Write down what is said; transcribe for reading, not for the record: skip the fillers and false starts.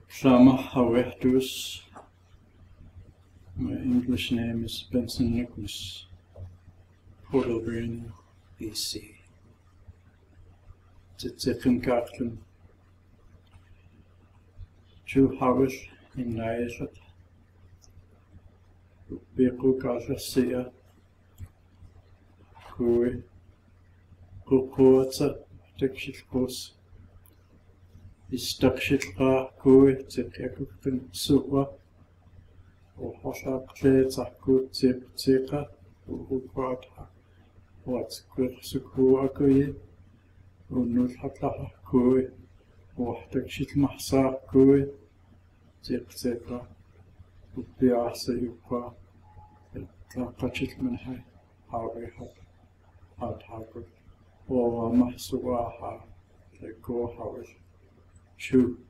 Sama Hawertus. My English name is Benson Nicholas, Portalbreen, BC. Titzikin Kartlen. Chu Hawes in Naisat. Biku Kasia. Kui. Kukuatsa. Tekshikos. Istakshikra kui Tikakukun Suwa. وحشاقلي تيقا وقعدها واتكوي سكو أكوي ونوثحت لها كوي وحتك شيت محصا كوي تيقا وبيعسى يبقى تلقى شيت منها حاويها هاد حاكو ومحسواها لكو حاوي شو